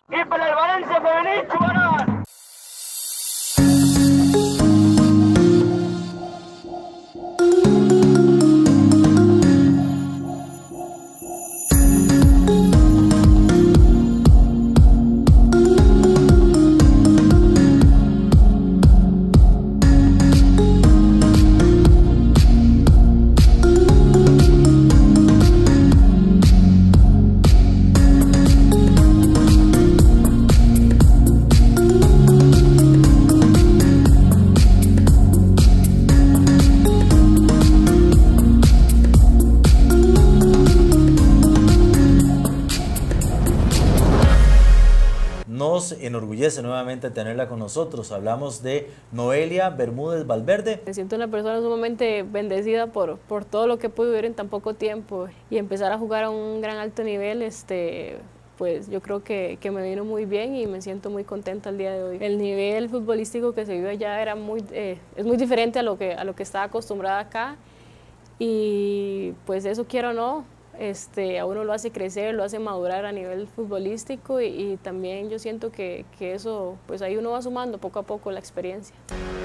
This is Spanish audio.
Y para el Valencia Femenil, Chubarán. Nos enorgullece nuevamente tenerla con nosotros. Hablamos de Noelia Bermúdez Valverde. Me siento una persona sumamente bendecida por todo lo que pude vivir en tan poco tiempo y empezar a jugar a un gran alto nivel, pues yo creo que me vino muy bien y me siento muy contenta el día de hoy. El nivel futbolístico que se vive allá era es muy diferente a lo que estaba acostumbrada acá y pues eso quiero o no, a uno lo hace crecer, lo hace madurar a nivel futbolístico y también yo siento que eso, pues ahí uno va sumando poco a poco la experiencia.